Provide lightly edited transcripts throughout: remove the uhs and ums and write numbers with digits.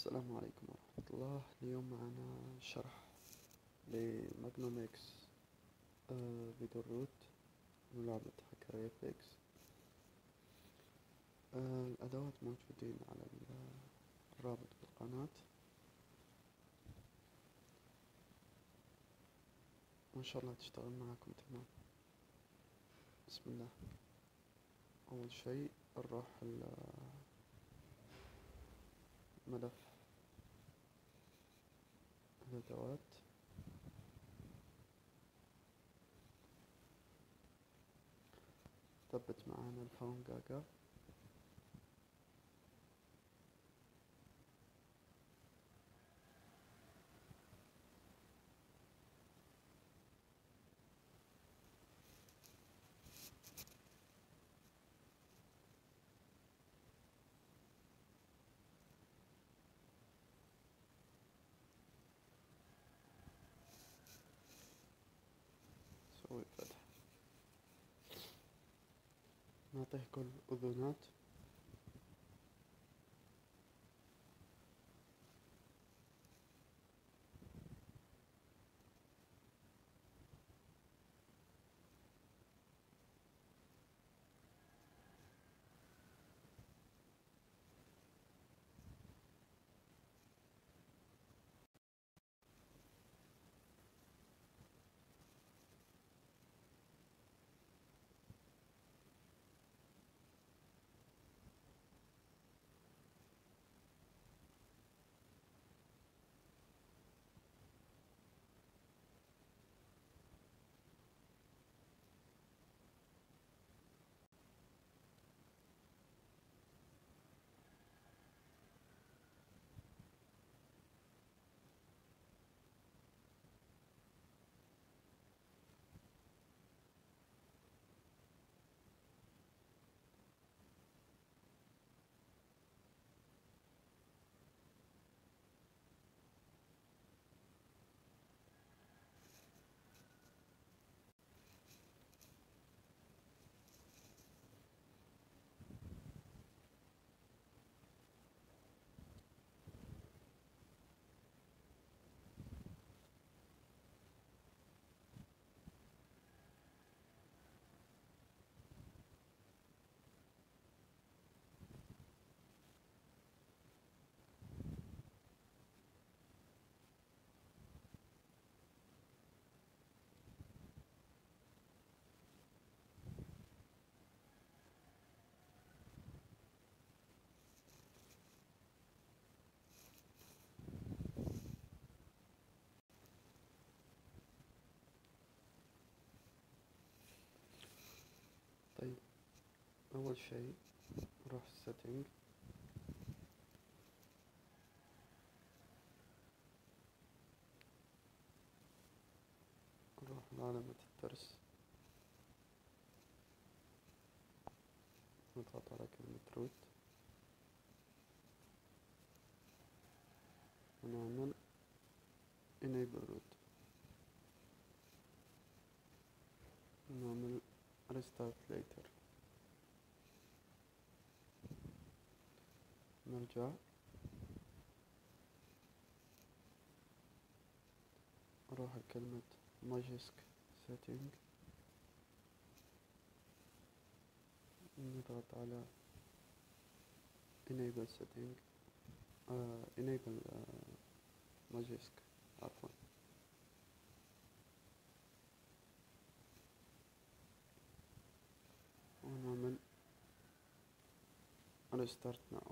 السلام عليكم ورحمة الله. اليوم معنا شرح لماجنوم اكس بدون روت ولعبة هاكر ريفلكس. الأدوات موجودين على الرابط بالقناة، وإن شاء الله تشتغل معكم تمام. بسم الله. أول شيء نروح ملف الأدوات، ثبت معانا الفون جاجا. سوي فتح، نعطيه كل أذونات. طيب، أول شيء نروح السيتنج، نروح لعلامة الترس، نضغط على كلمة روت ونعمل enable root، ونعمل restart later. نرجع نروح لكلمة ماجيسك setting، نضغط على enable setting enable ماجيسك عفوا، ونعمل restart now.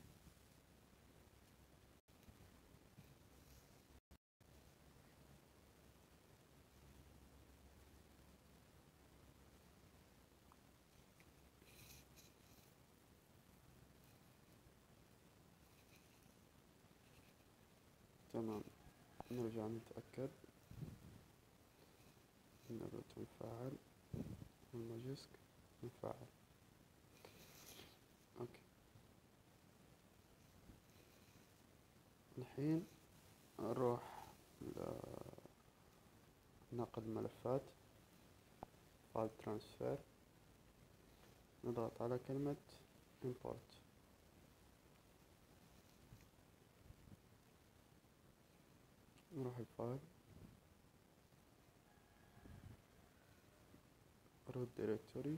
تمام، نرجع نتأكد ان الروت مفعل والماجيسك مفعل. اوكي، الحين نروح نقل ملفات file transfer، نضغط على كلمة import، نروح الفايل root directory،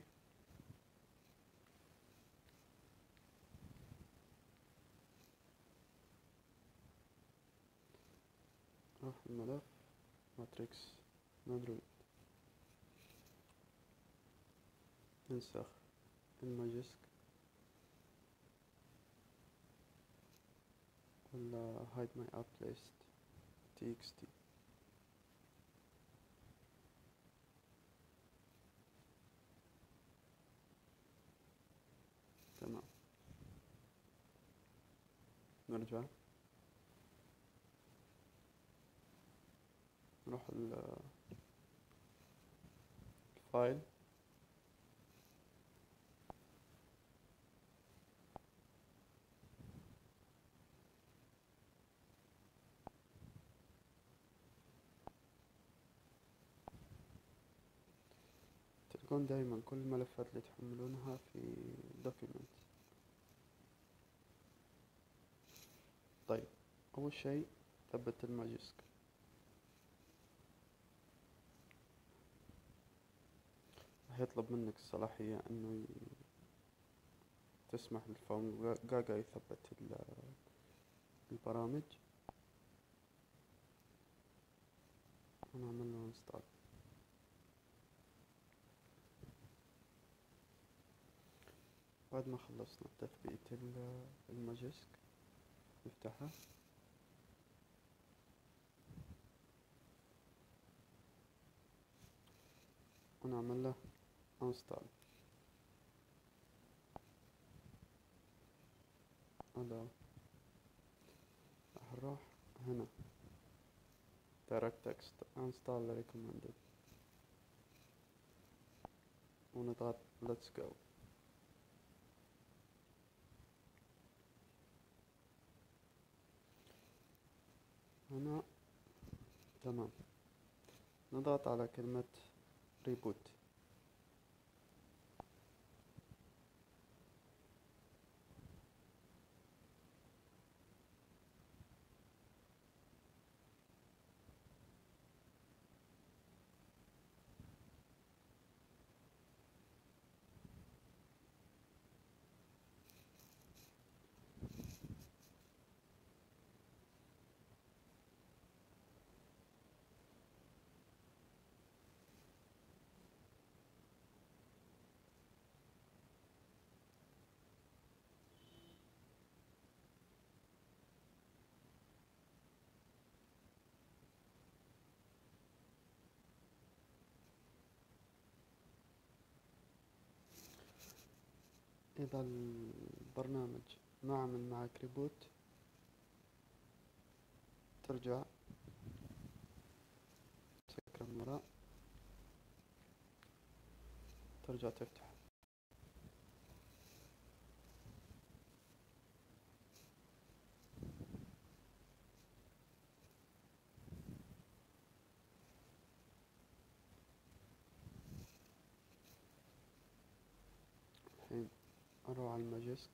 نروح الملف matrix non-root، ننسخ الماجسك ولا hide my app list txt. تمام، نرجع نروح الفايل تلقون دايما كل الملفات اللي تحملونها في document. طيب، أول شيء ثبت الماجسك. راح يطلب منك الصلاحية انه تسمح للفورم جاجا يثبت البرامج، ونعمل له انستال. بعد ما خلصنا تثبيت الماجسك نفتحه ونعمل له انستال. راح نروح هنا direct text install recommended ونضغط let's go. هنا تمام، نضغط على كلمة reboot. إذا البرنامج ما عمل معك ريبوت ترجع تسكر من وراء، ترجع تفتح. الحين أروح على الماجسك،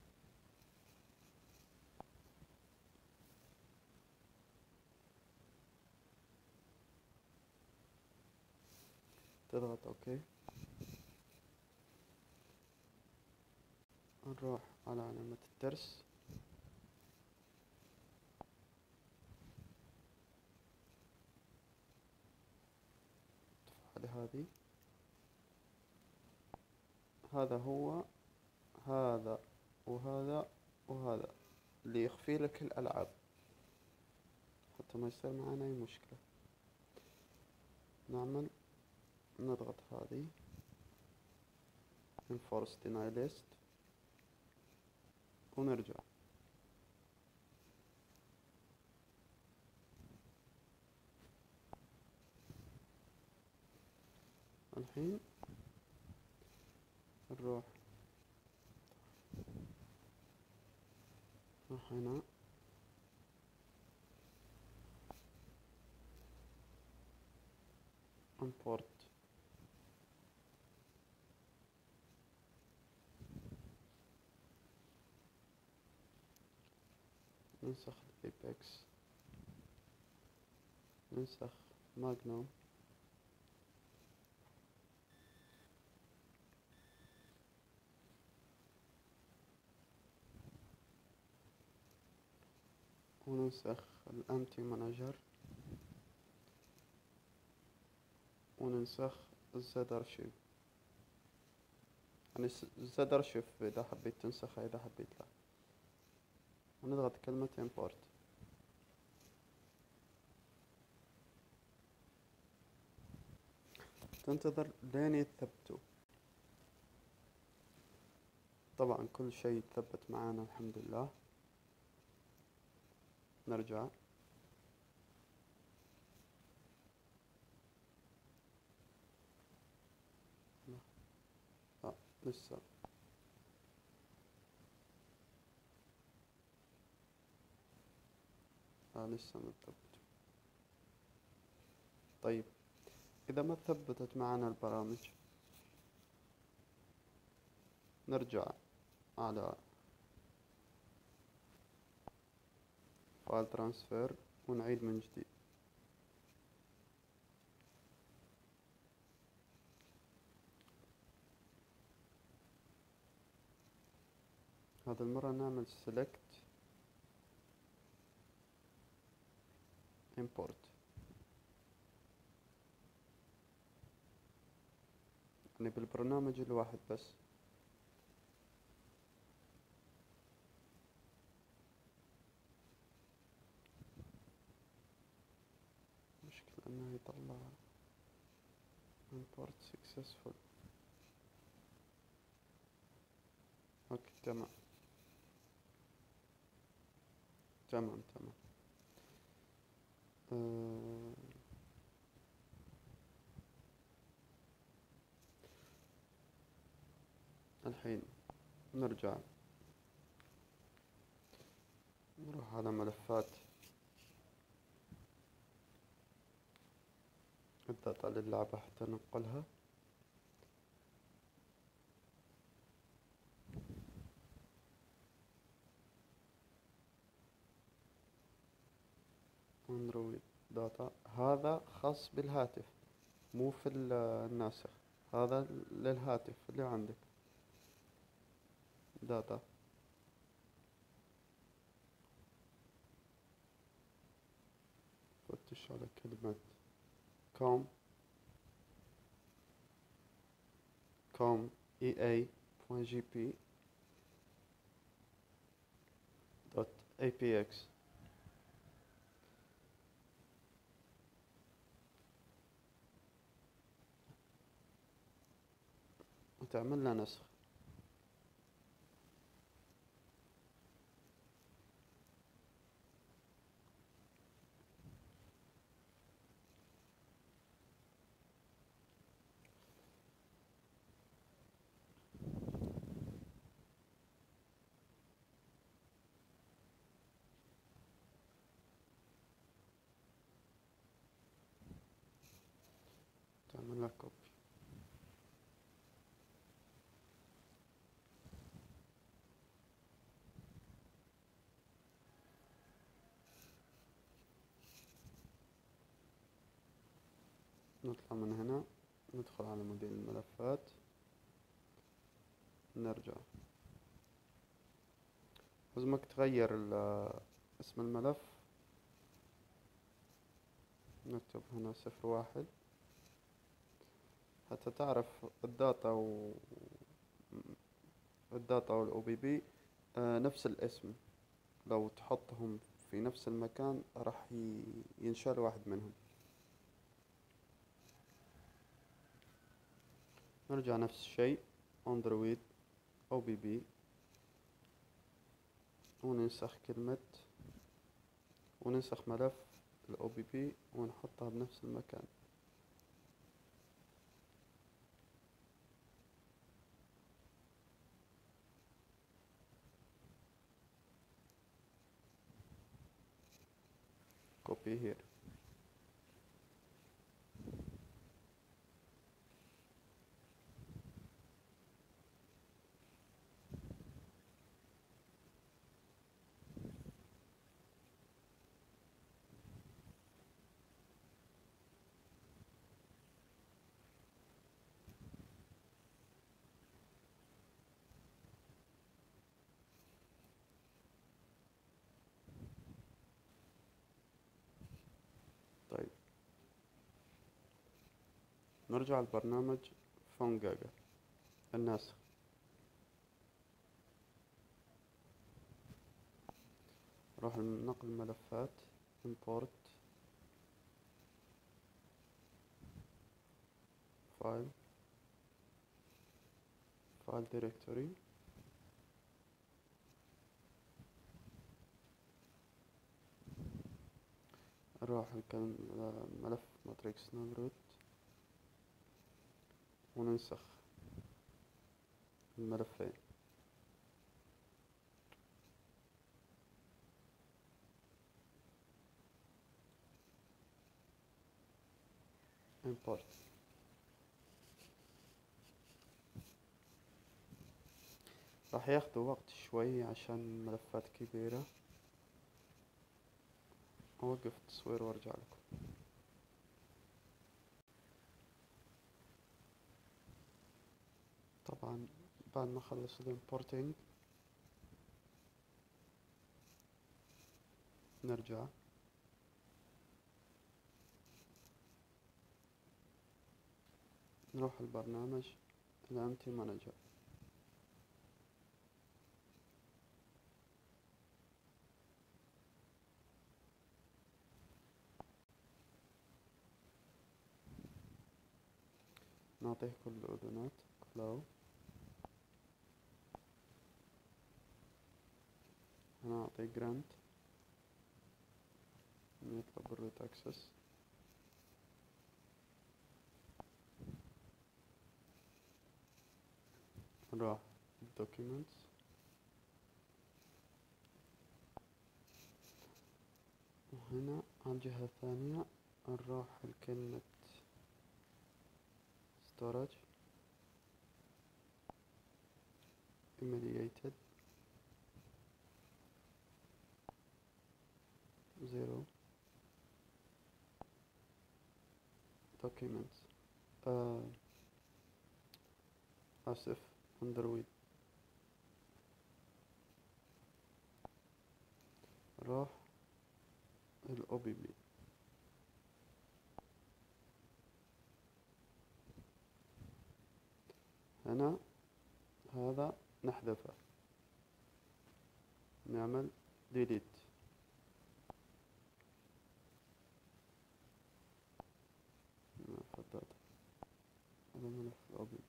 تضغط اوكي، نروح على علامة الترس، تفعل هذه. هذا هو هذا وهذا وهذا اللي يخفي لك الألعاب حتى ما يصير معنا أي مشكلة. نضغط هذه enforce deny list ونرجع. الحين نروح هنا import ننسخ الايبكس ننسخ ماجنوم، وننسخ الانتي مانجر، وننسخ الزد ارشيف. يعني الزد ارشيف اذا حبيت تنسخها، اذا حبيت لا. ونضغط كلمة import. تنتظر لين يتثبتوا. طبعا كل شيء يتثبت معانا الحمد لله. نرجع. لا لسه. لسه ما تثبتوا. طيب إذا ما ثبتت معنا البرامج، نرجع على فايل ترانسفير ونعيد من جديد. هذا المرة نعمل select import. يعني بالبرنامج الواحد بس. مشكلة انه يطلع import successful. اوكي تمام. تمام. آه الحين نرجع نروح على ملفات الداتا للعبة حتى ننقلها. اندرويد داتا، هذا خاص بالهاتف مو في الناسخ. هذا للهاتف اللي عندك داتا. فتش على كلمة com ea.gp.apx وتعمل له نسخ. تعمل له كوبي. نطلع من هنا، ندخل على مدير الملفات، نرجع. لازمك تغير اسم الملف. نكتب هنا 01 حتى تعرف الداتا والاو بي بي نفس الاسم. لو تحطهم في نفس المكان راح ينشال واحد منهم. نرجع نفس الشيء اندرويد او بي بي، وننسخ وننسخ ملف الاو بي بي ونحطها بنفس المكان. copy here. نرجع لبرنامج فونجاجا الناسخ. نروح نقل الملفات import file directory. نروح ملف ماتريكس نمرود وننسخ الملفين. import. راح ياخدوا وقت شوي عشان الملفات كبيرة. أوقف التصوير وارجع لكم. طبعا بعد ما خلص الامبورتينج نرجع نروح البرنامج الامتي مانجر. نعطيه كل الأذونات كلاو. هنا أعطيه جرانت يطلب الروت اكسس. نروح documents وهنا على الجهة الثانية نروح لكلمة storage immediated 0 documents آسف underwid. راح ال OBB. هنا هذا نحذفه نعمل delete. هذا ملف ال OBB.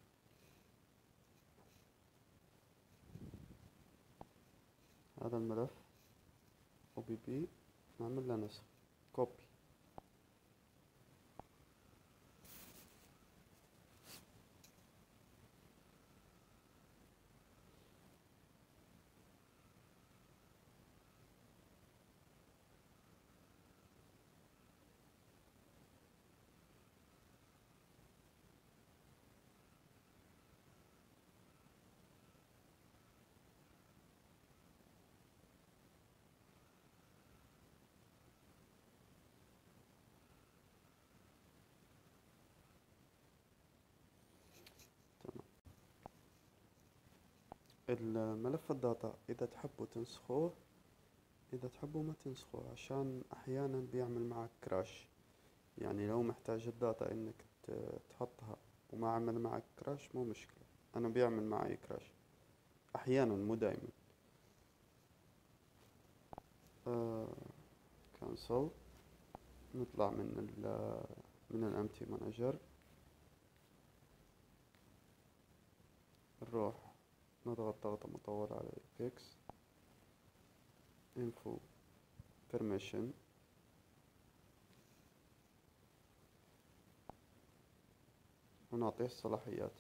هذا الملف OBB نعمل له نسخ copy. الملف الداتا إذا تحبوا تنسخوه، إذا تحبوا ما تنسخوه، عشان أحيانا بيعمل معك كراش. يعني لو محتاج الداتا إنك تحطها وما عمل معك كراش مو مشكلة. أنا بيعمل معي كراش أحيانا مو دايما. كانسل. نطلع من الامتي مانجر. نروح نضغط ضغطة مطولة على fix info permission ونعطيه الصلاحيات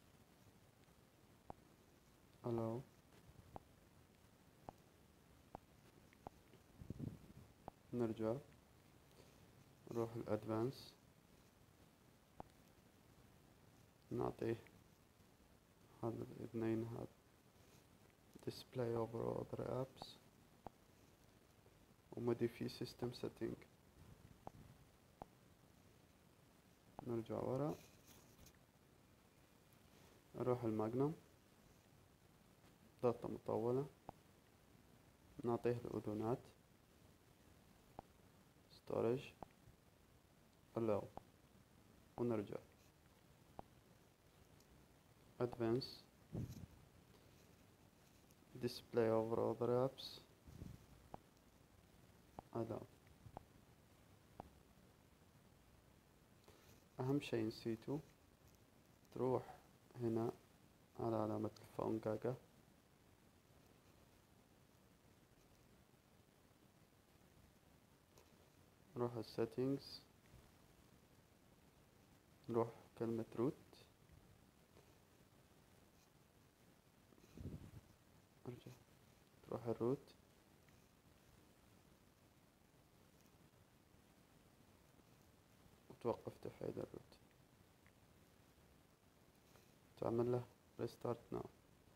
allow. نرجع نروح الادفانس نعطيه هذا الاثنين، هذا display over other apps وموديفي system setting. نرجع ورا نروح الماجنوم ضغطة مطولة نعطيه الأذونات storage allow ونرجع. advanced display over other apps allow. أهم شي نسيته، تروح هنا على علامة الفون جاجا، نروح على settings، نروح كلمة root، ارجع تروح الروت، وتوقف تفعيل الروت، تعمل له restart now.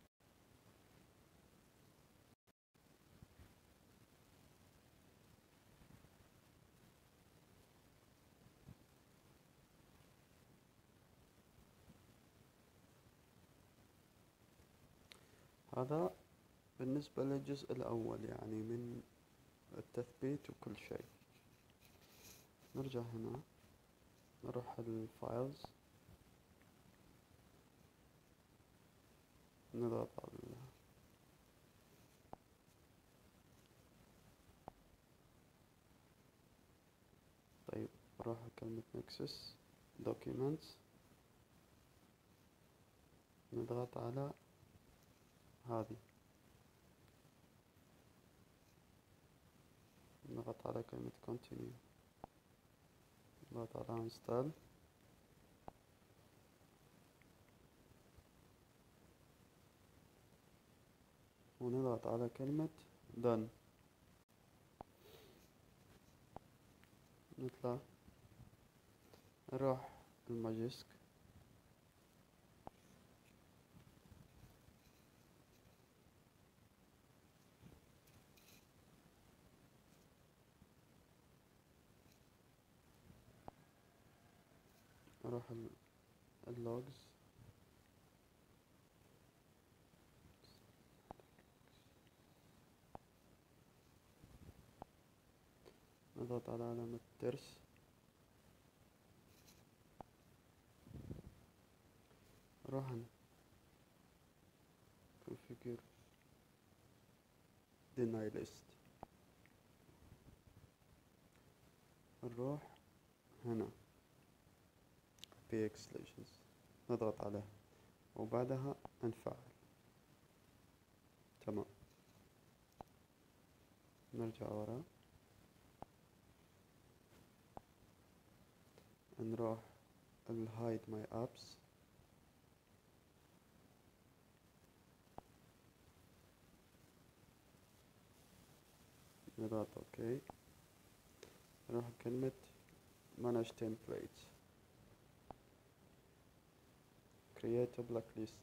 هذا بالنسبة للجزء الأول، يعني من التثبيت وكل شيء. نرجع هنا، نروح الفايلز، نضغط على طيب نروح على كلمة نكسس documents، نضغط على هذه، نضغط على كلمة continue، نضغط على install، ونضغط على كلمة done. نطلع نروح الماجسك، نروح اللوجز، نضغط على علامة ترس، نروح هنا configure deny list، نروح هنا px legends، نضغط عليها وبعدها نفعل. تمام، نرجع ورا، نروح ال hide my apps، نضغط اوكي، نروح كلمة manage templates، create a blacklist.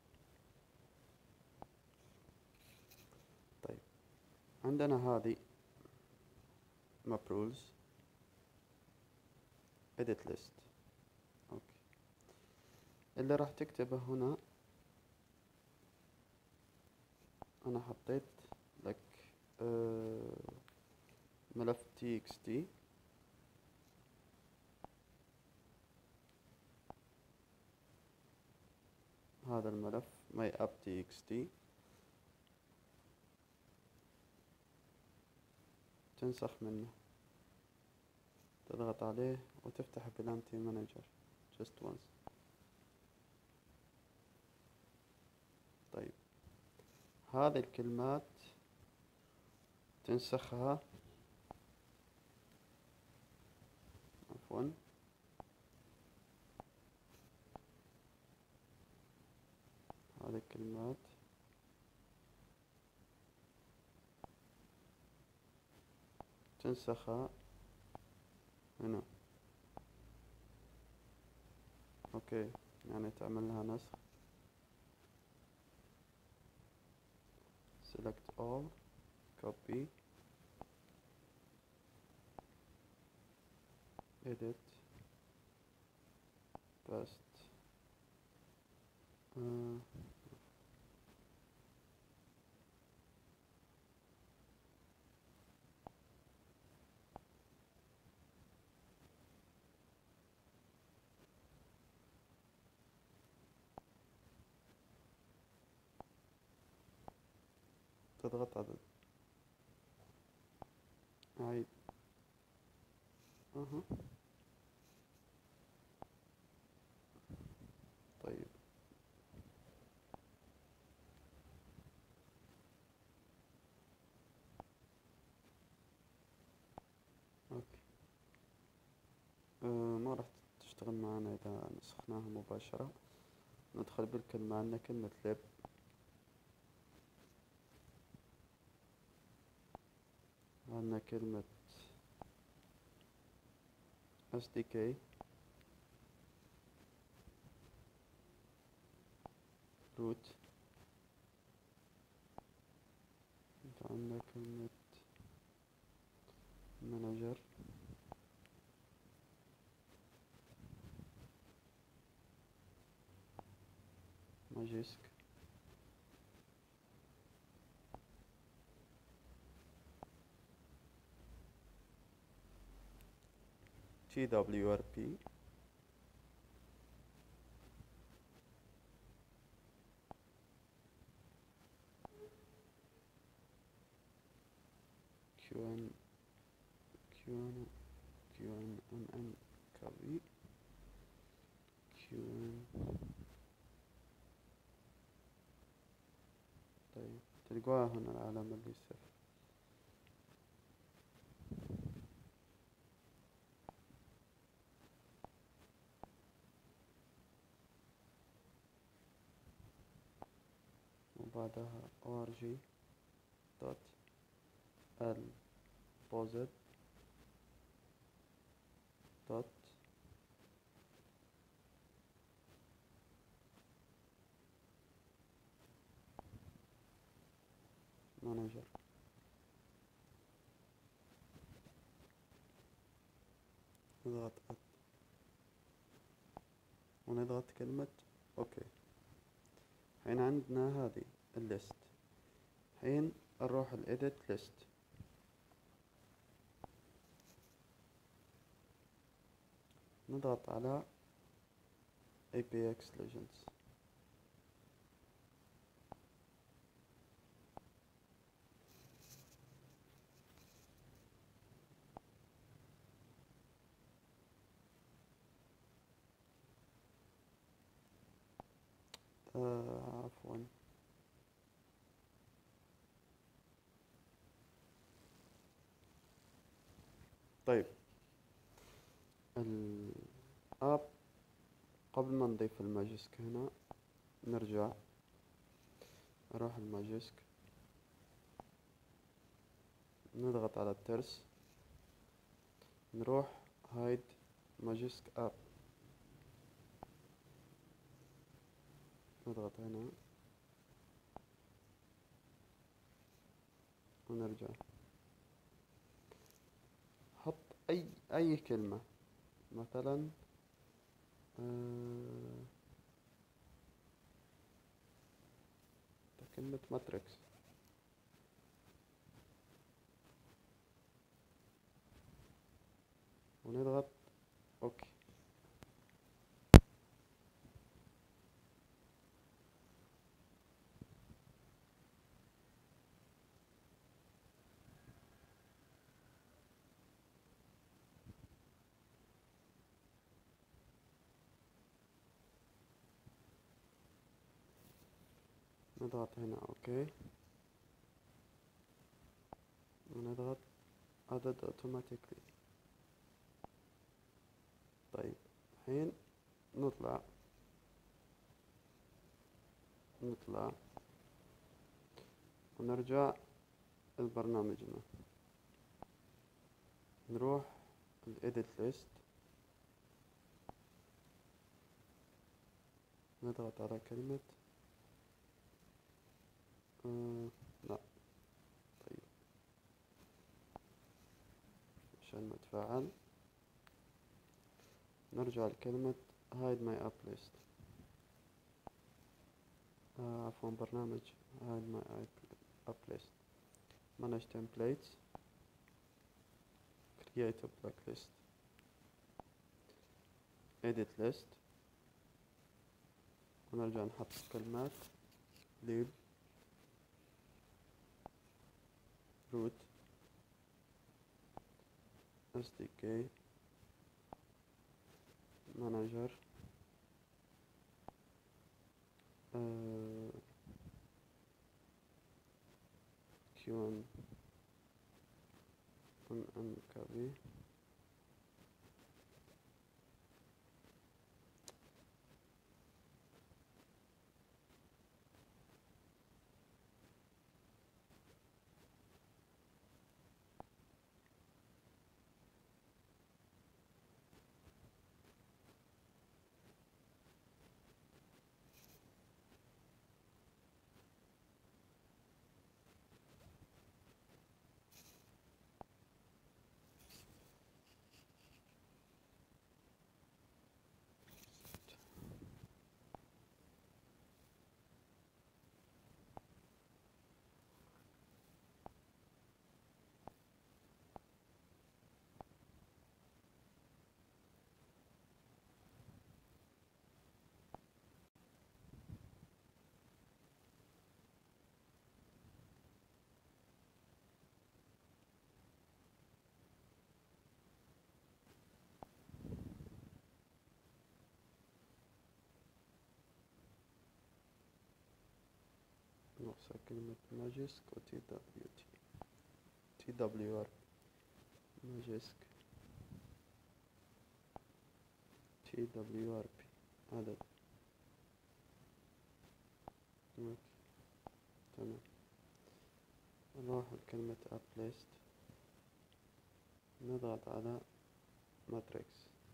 طيب عندنا هذه map rules edit list. اوكي، اللي راح تكتبه هنا انا حطيت لك ملف txt، هذا الملف my_app.txt، تنسخ منه، تضغط عليه وتفتح بلانتي مانجر just once. طيب هذه الكلمات تنسخها، عفوا هذه الكلمات تنسخها هنا. اوكي، يعني تعمل لها نسخ، select all copy edit paste. تضغط عدد. أعيد. أها. طيب. أوكي. ما راح تشتغل معنا إذا نسخناها مباشرة. ندخل بالكلمة، عندنا كلمة لب، عندنا كلمة SDK، root، عندنا كلمة manager، ماجيسك، TWRP، QN QN QNNN كوي، QN. طيب تلقوها هنا العلامة اللي صفر. وبعدها org dot البوزيت dot manager. نضغط add ونضغط كلمة اوكي. حين عندنا هذه الليست، حين نروح الإيديت ليست، نضغط على APX Legends. عفوا. طيب الآب، قبل ما نضيف الماجسك هنا نرجع، نروح الماجسك، نضغط على الترس، نروح هايد ماجسك اب، نضغط هنا ونرجع. حط أي كلمة، مثلا كلمة ماتريكس، ونضغط اوكي. نضغط هنا اوكي، ونضغط added automatically. طيب الحين نطلع ونرجع لبرنامجنا، نروح الإيديت ليست، نضغط على كلمة لا. طيب عشان نتفاعل نرجع لكلمة hide my app list. عفوا برنامج hide my app list. manage templates، create a blacklist، edit list، ونرجع نحط كلمات lib root SDK manager Q1 copy نقص كلمة ماجسك و TWR ماجسك TWRP عدد أوكي. تمام. نروح لكلمة app list نضغط على matrix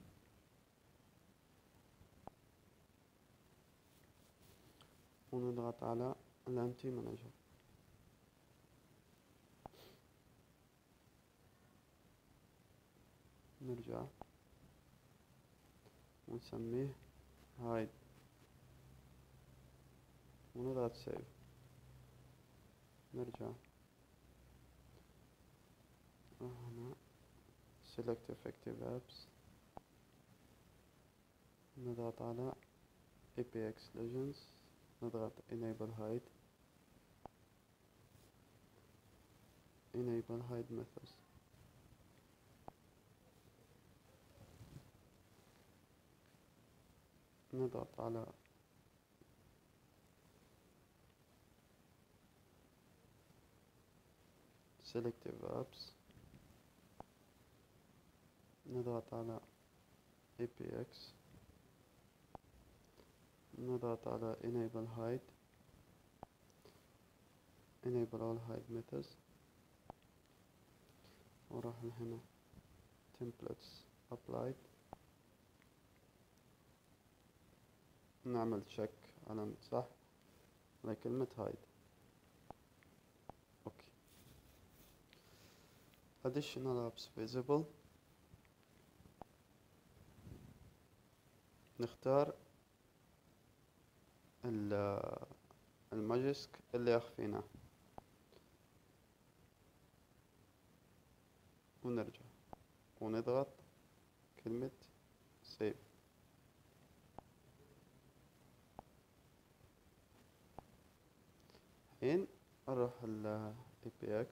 ونضغط على الانتي مانجر نرجع ونسميه hide ونضغط save نرجع هنا select effective apps نضغط على APX Legends نضغط enable hide methods نضغط على selective apps نضغط على APX نضغط على enable all hide methods وراح هنا templates applied نعمل check علامة صح على كلمة hide اوكي additional apps visible نختار الماجسك اللي أخفيناه ونرجع ونضغط كلمة save الحين نروح ال APX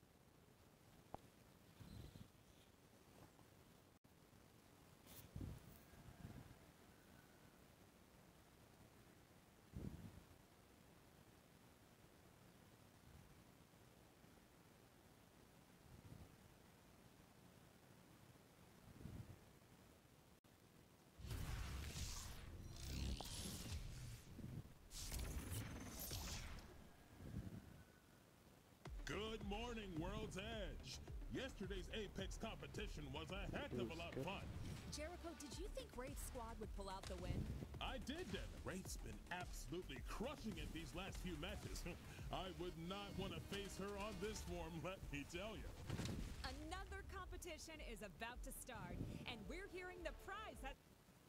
Good morning, World's Edge. Yesterday's Apex competition was a heck of a lot of fun. Jericho, did you think Wraith's squad would pull out the win? I did, Devin. Wraith's been absolutely crushing it these last few matches. I would not want to face her on this form, let me tell you. Another competition is about to start, and we're hearing the prize that...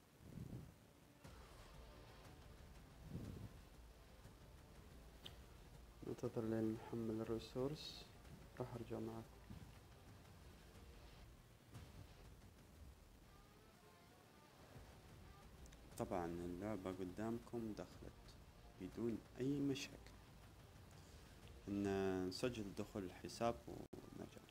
ننتظر لين نحمل الريسورس راح ارجع معك طبعا اللعبة قدامكم دخلت بدون اي مشاكل ان نسجل دخول الحساب ونرجع.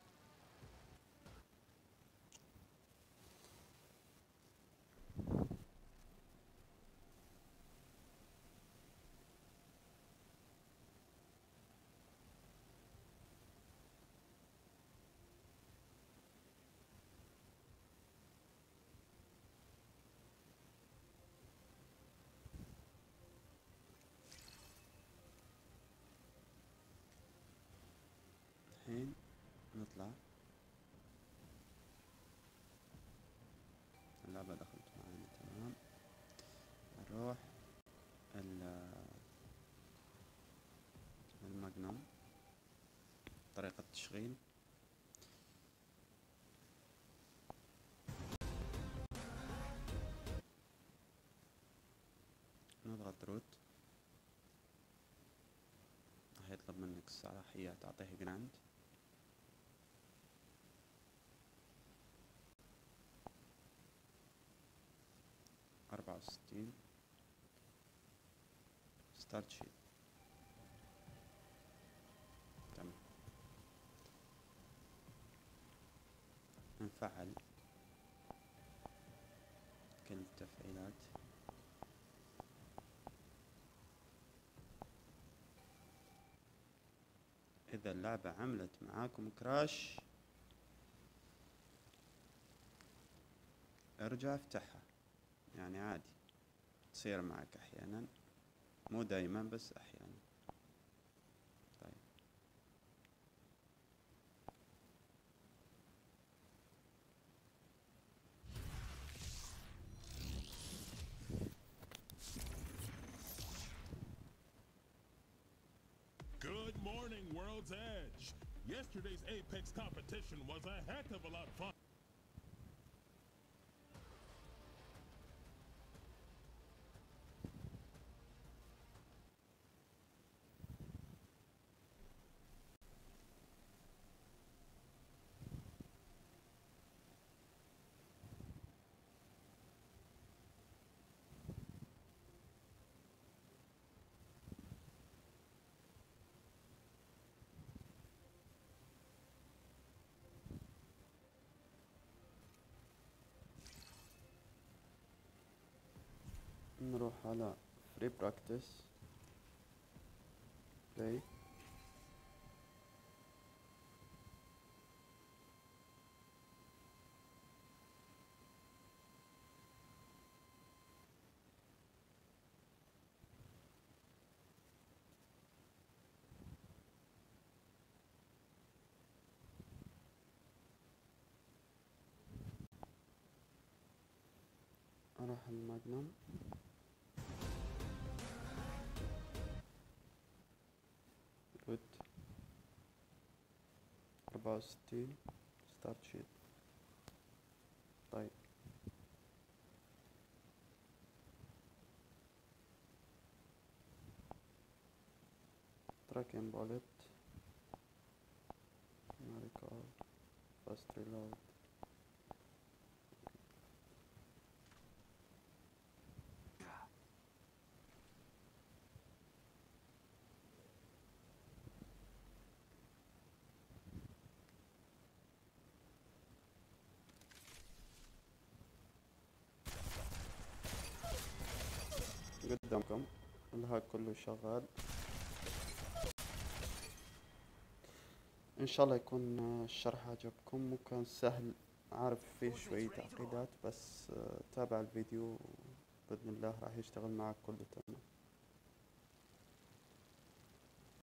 الحين نطلع، اللعبة دخلت معانا تمام. نروح الماجنوم، طريقة تشغيل. نضغط روت، راح يطلب منك الصلاحية تعطيه جراند. أربعة وستين ستارت شيت. تمام، نفعل كل التفعيلات. إذا اللعبة عملت معاكم كراش ارجع افتحها، يعني عادي تصير معك أحيانا، مو دايما بس أحيانا. طيب Good morning, World's Edge. Yesterday's Apex competition was a heck of a lot of fun. نروح على فري براكتس بلاي. اروح الماجنوم، روت 64 ستارت شيت. طيب تراكن بولت، ريكول، فاست ريلود. قدامكم الهاك كله شغال. ان شاء الله يكون الشرح عجبكم وكان سهل. عارف فيه شوية تعقيدات بس تابع الفيديو، بإذن الله راح يشتغل معك كله تمام.